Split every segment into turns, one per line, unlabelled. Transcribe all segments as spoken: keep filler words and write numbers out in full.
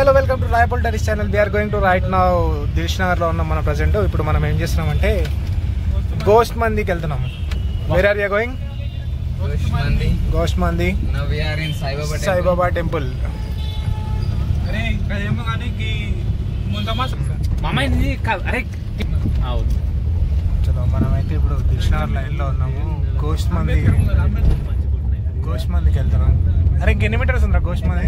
Hello welcome to రాయపల్ టెరిస్ channel. We are going to right now దిల్ష్ నగర్లో ఉన్నాం మన ప్రజెంట్. ఇప్పుడు మనం ఏం చేస్తున్నామంటే గోస్ట్ మందికి వెళ్తున్నాము. Where are you going? Gosht Mandi Saibaba temple. చలో మనమైతే ఇప్పుడు దిల్ష్ నగర్ లైన్లో ఉన్నాము. గోస్ట్ మంది గోస్ట్ మందికి వెళ్తున్నాం. అరే ఇంకెన్ని మీటర్స్ ఉందా గోస్ట్ మంది?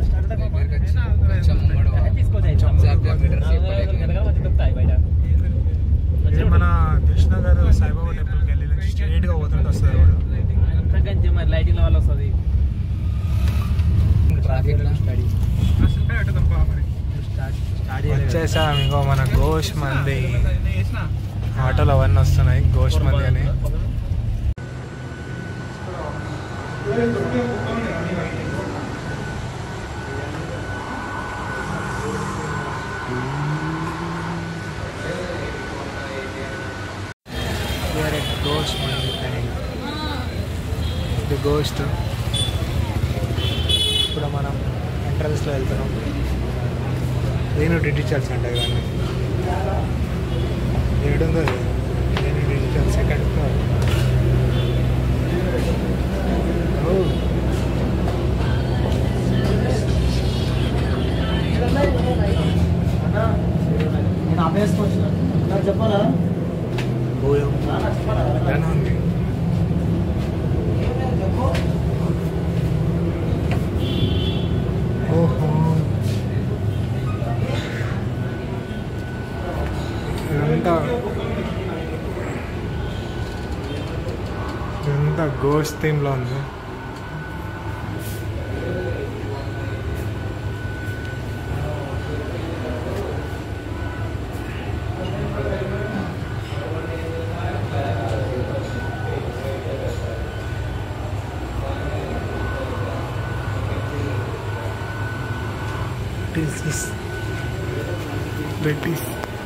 మన దిల్ష్ నగర్ సాయిబాబా టెంపుల్కి వెళ్ళి స్ట్రైట్ గా పోతుంటే వస్తుంది రోడ్.
లైటింగ్ వల్ల వస్తుంది.
వచ్చేసాం ఇంకో మన గోస్ట్ మంది. ఆటోలు అవన్నీ వస్తున్నాయి గోస్ట్ మంది అని. గోస్ట్ మంది ఇది గోస్ట్. ఇప్పుడు మనం ఎంట్రన్స్లో వెళ్తున్నాం. నేను డిజిటల్స్ అంటే ఇవన్నీ ఏడుందో నేను డిజిటల్ సెకండ్ ఫ్లోర్.
చెప్పాలా
ఉంది. ఓహో ఇదంతా ఇదంతా గోస్ట్ థీమ్లో ఉంది. This is British.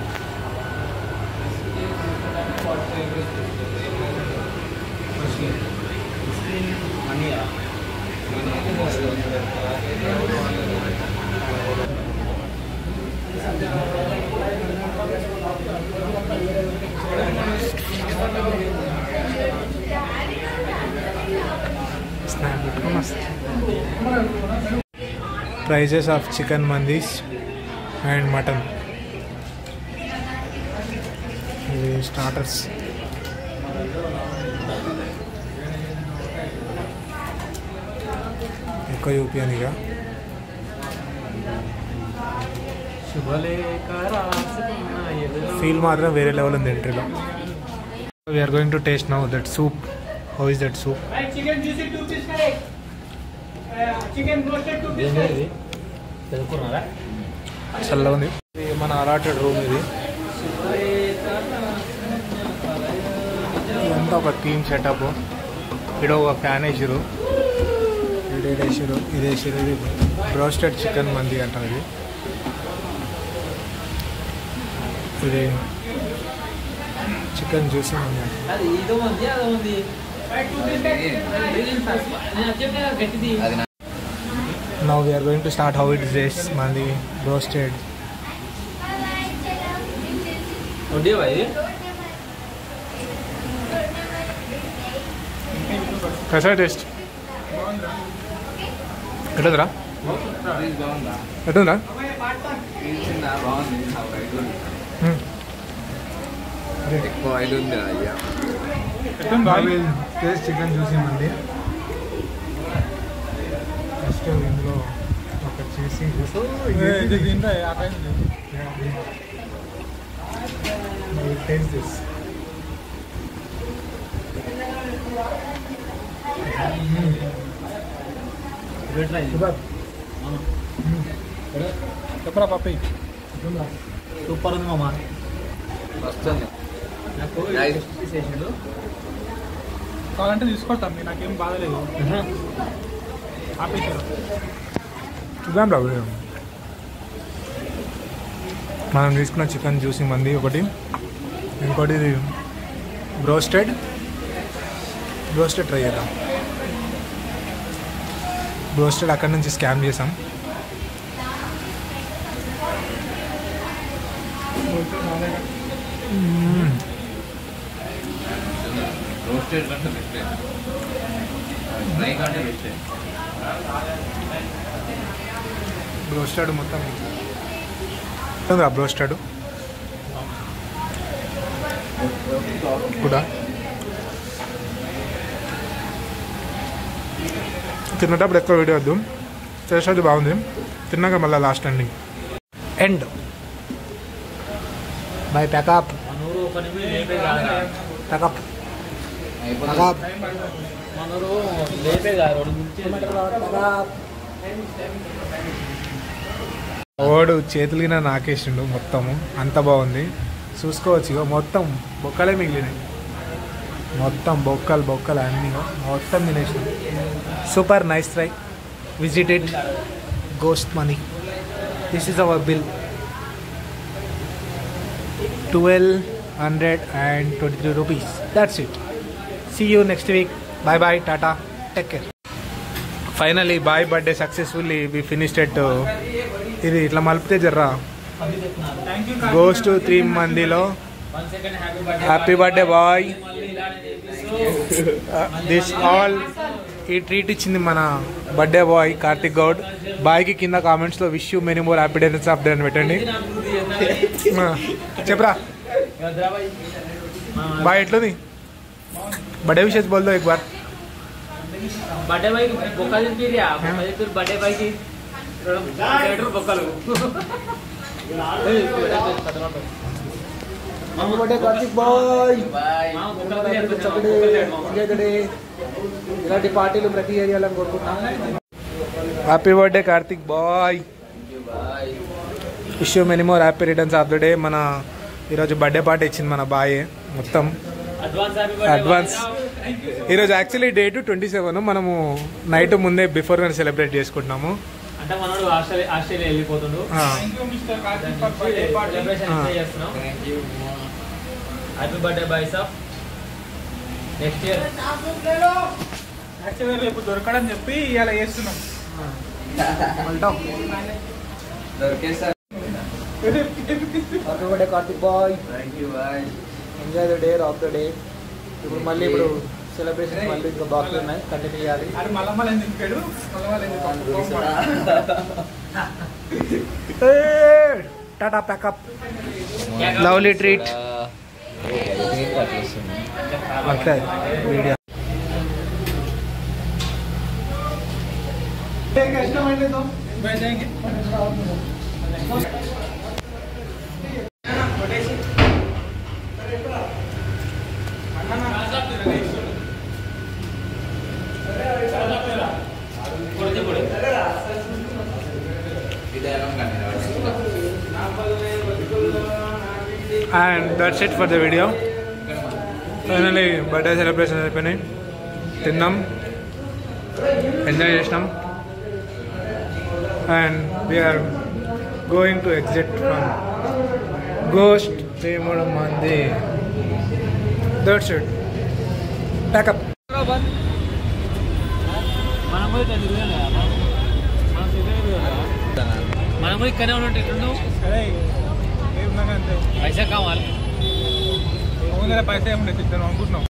Prices of chicken mandis and mutton. ఇది స్టార్టర్స్. ఎక్కువ చూపియనిగా ఫీల్ మాత్రం వేరే లెవెల్ ఉంది ఎంట్రీలో. We are going to taste now that soup. How is that soup? చల్లగా ఉంది. మన అలాటెడ్ రూమ్ ఇది. ఇదంతా ఒక థీమ్ సెటప్. ఇక్కడ ఒక ఫ్యాన్ వేసారు, ఇది వేసారు, ఇది వేసారు. ఇది రోస్టెడ్ చికెన్ మంది అంటారు. ఇది ఇది చికెన్ జ్యూసీ మంది అంటారు. Now we are going to start how it is this mandi roasted.
ओडी भाई
कैसा टेस्ट? ఎట్లుందిరా? ఎట్లుందిరా?
ఎక్కువ ఐదు ఉంది అయ్యా.
Taste chicken juicy mandi. First ఇందులో ఒక చేసి టేస్ట్ దిస్. చెప్పరా పప్పి.
సూపర్ ఉంది మామ.
వస్తుంది
కావాలంటే తీసుకుంటాం. నాకేం బాధలేదు. చూద్దాం రావు. మనం తీసుకున్న చికెన్ జ్యూసీ మంది ఒకటి, ఇంకోటి ఇది బ్రోస్టెడ్. బ్రోస్టెడ్ ట్రై చేద్దాం. బ్రోస్టెడ్ అక్కడి నుంచి స్కామ్ చేసాం.
రోస్టెడ్ కంటే పెట్టే ఫ్రై కంటే పెట్టే
బ్రోస్టెడ్ మొత్తం బ్రోస్టెడ్ కూడా తిన్నటప్పుడు ఎక్కువ వీడియో వద్దు, చేసేది బాగుంది. తిన్నాక మళ్ళీ last ending end bye pack up
మనూరు ఒక నిమిషం లేపే కాదు
ప్యాకప్
అయిపోతుంది.
ప్యాకప్
మనూరు లేపే కాదు
ఓడు చేతులుగిన నాకేసిండు మొత్తము, అంత బాగుంది. చూసుకోవచ్చు ఇక మొత్తం బొక్కలే మిగిలినాయి, మొత్తం బొక్కలు బొక్కలు అన్నీ మొత్తం తినేసిన. Super nice try. Visited Gosht Mandi. This is our bill, twelve hundred and twenty three rupees. That's it. See you next week. Bye bye, tata, take care. Finally boy birthday successfully we finished at. ఇది ఇట్లా మలిపితే జర్రా Gosht three మందిలో. Happy birthday boy. This all ఈ treat ఇచ్చింది మన birthday boy Karthik Goud. బాయ్కి కింద కామెంట్స్లో wish you many more happy days of day అని పెట్టండి. చెప్పరా బాయ్, ఎట్లుంది బర్త్డే విషెస్ బోల్ దో ఎక్ బార్.
బర్త్డే బాయ్ బొక్కలు తింపిరియా బర్త్డే బాయ్కి బొక్కలు.
Birthday Karthik boy. ఇలాంటి పార్టీలు ప్రతి ఏరియాలో కోరుకుంటున్నాం. Happy birthday Karthik boy. Wish you many more happy returns of the day. మన ఈరోజు బర్త్డే పార్టీ ఇచ్చింది మన బాయ్ మొత్తం అడ్వాన్స్. ఈరోజు యాక్చువల్లీ డేట్ ట్వంటీ సెవెన్, మనము నైట్ ముందే బిఫోర్ గా సెలబ్రేట్ చేసుకుంటున్నాము.
అంటే మనోడు ఆస్ట్రేలియా ఆస్ట్రేలియా వెళ్ళిపోతుండు. హ్యాపీ బర్త్డే బాయ్ సాబ్. నెక్స్ట్ ఇయర్
యాక్చువల్లీ రేపు దొరకడని చెప్పి ఇలా చేస్తున్నాం.
దొరికేసారి
happy birthday Karthik boy.
Thank you boy.
Enjoy the day of the day. ఇప్పుడు మళ్ళీ ఇప్పుడు సెలబ్రేషన్ మళ్ళీ ఇంకా బాక్స్ ఉన్నాయి, కంటిన్యూ చేయాలి. Tata pack up. Lovely treat. Video and that's it for the video. Finally birthday celebration అయిపోయినాయి, తిన్నాం, ఎంజాయ్ చేసినాం. And we are going to exit from Gosht three మూడు మంది. That's it. ప్యాకప్.
మనం పోయి మనం పోయి ఇక్కడే ఉంటే పైసా కావాలి.
పైసా ఏమన్నా అనుకుంటున్నాం.